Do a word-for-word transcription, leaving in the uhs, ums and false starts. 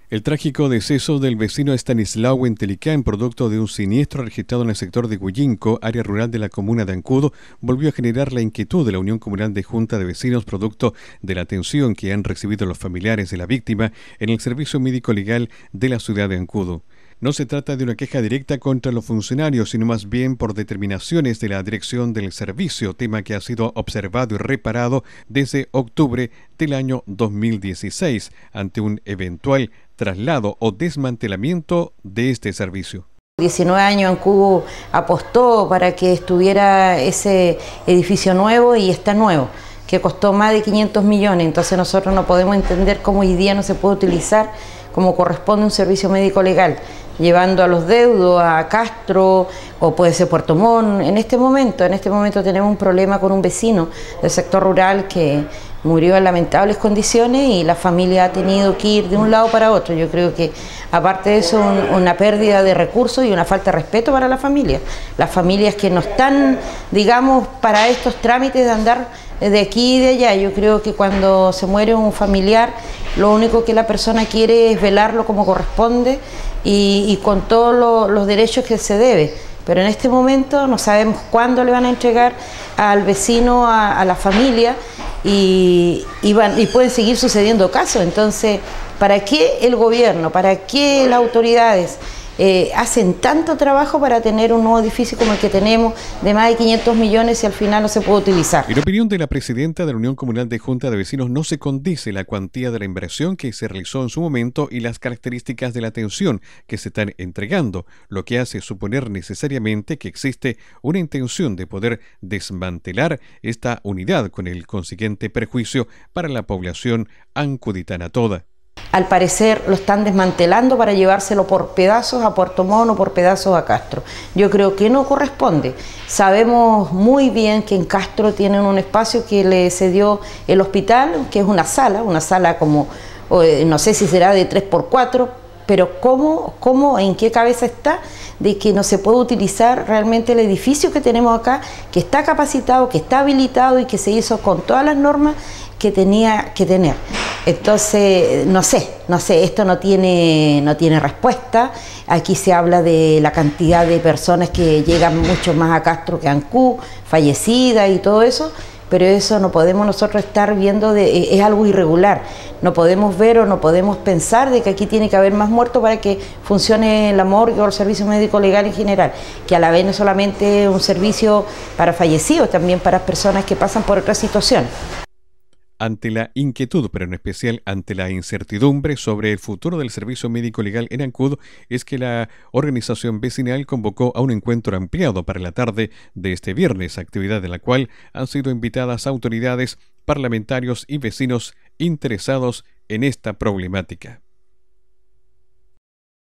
El trágico deceso del vecino Estanislao en Telicán, producto de un siniestro registrado en el sector de Guyinco, área rural de la comuna de Ancudo, volvió a generar la inquietud de la Unión Comunal de Junta de Vecinos, producto de la atención que han recibido los familiares de la víctima en el servicio médico legal de la ciudad de Ancudo. No se trata de una queja directa contra los funcionarios, sino más bien por determinaciones de la dirección del servicio, tema que ha sido observado y reparado desde octubre del año dos mil dieciséis, ante un eventual traslado o desmantelamiento de este servicio. diecinueve años Ancudo apostó para que estuviera ese edificio nuevo y está nuevo, que costó más de quinientos millones, entonces nosotros no podemos entender cómo hoy día no se puede utilizar como corresponde un servicio médico legal, llevando a los deudos a Castro o puede ser Puerto Montt. En este momento, en este momento tenemos un problema con un vecino del sector rural que murió en lamentables condiciones y la familia ha tenido que ir de un lado para otro. Yo creo que aparte de eso un, una pérdida de recursos y una falta de respeto para la familia. Las familias que no están, digamos, para estos trámites de andar de aquí y de allá. Yo creo que cuando se muere un familiar, lo único que la persona quiere es velarlo como corresponde y, y con todos lo, los derechos que se debe. Pero en este momento no sabemos cuándo le van a entregar al vecino, a, a la familia, y, y, van, y pueden seguir sucediendo casos. Entonces, ¿para qué el gobierno, para qué las autoridades eh, hacen tanto trabajo para tener un nuevo edificio como el que tenemos de más de quinientos millones y al final no se puede utilizar? En opinión de la presidenta de la Unión Comunal de Junta de Vecinos, no se condice la cuantía de la inversión que se realizó en su momento y las características de la atención que se están entregando, lo que hace suponer necesariamente que existe una intención de poder desmantelar esta unidad con el consiguiente perjuicio para la población ancuditana toda. Al parecer lo están desmantelando para llevárselo por pedazos a Puerto Montt o por pedazos a Castro. Yo creo que no corresponde. Sabemos muy bien que en Castro tienen un espacio que le cedió el hospital, que es una sala, una sala como, no sé si será de tres por cuatro, pero ¿cómo, cómo, en qué cabeza está de que no se puede utilizar realmente el edificio que tenemos acá, que está capacitado, que está habilitado y que se hizo con todas las normas que tenía que tener? Entonces, no sé, no sé, esto no tiene, no tiene respuesta. Aquí se habla de la cantidad de personas que llegan mucho más a Castro que a Ancú, fallecidas y todo eso, pero eso no podemos nosotros estar viendo, de, es algo irregular. No podemos ver o no podemos pensar de que aquí tiene que haber más muertos para que funcione la morgue o el servicio médico legal en general, que a la vez no es solamente un servicio para fallecidos, también para personas que pasan por otra situación. Ante la inquietud, pero en especial ante la incertidumbre sobre el futuro del servicio médico legal en Ancudo, es que la organización vecinal convocó a un encuentro ampliado para la tarde de este viernes, actividad de la cual han sido invitadas autoridades, parlamentarios y vecinos interesados en esta problemática.